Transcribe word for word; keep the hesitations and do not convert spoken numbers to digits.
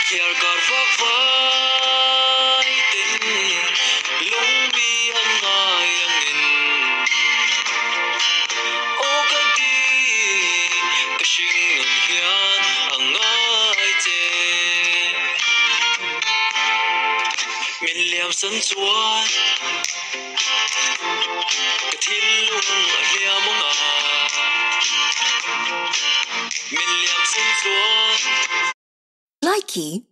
Here God vác vai tin lung bi hăng ngai ang in o ka di ka shing ang hian ang ngai che min liam san chuan ka thil lung a liam nga min liam san chuan Likey